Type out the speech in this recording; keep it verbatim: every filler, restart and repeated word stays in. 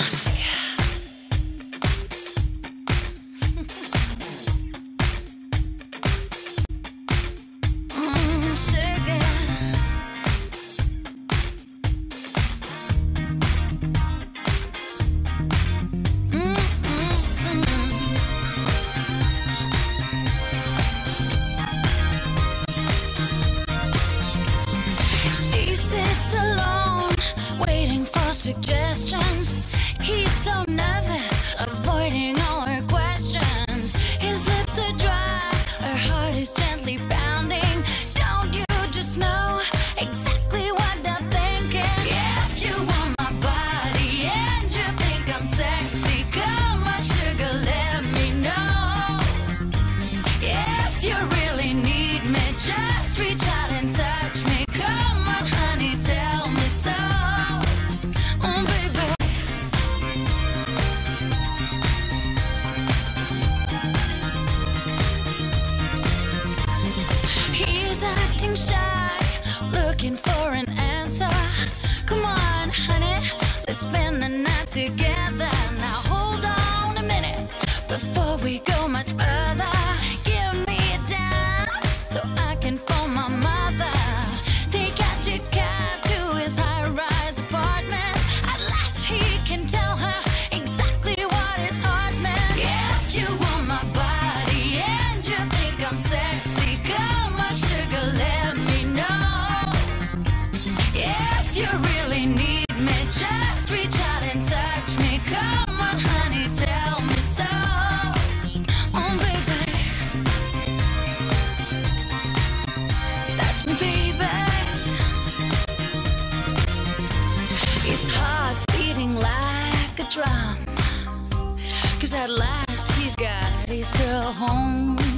Alone, waiting for suggestions. He's so nervous, avoiding all her questions. His lips are dry, her heart is gently pounding. Don't you just know exactly what I'm thinking? If you want my body and you think I'm sexy, come on, sugar, let me know. If you really need me, just reach out and touch me. Come on, honey, tell me so. Oh, baby. He's acting shy, looking for an answer. Come on, honey, let's spend the night together. Now hold on a minute before we go much further. Give me a dime so I can phone my mother. They got your cab to his high-rise apartment. At last he can tell her exactly what his heart meant. If you want my body and you think I'm sexy, come on, sugar, let me know. If you really need me, just reach out and touch me. Come on, honey, tell me so. Oh, baby, touch me, baby. His heart's beating like a drum, 'cause at last he's got his girl home.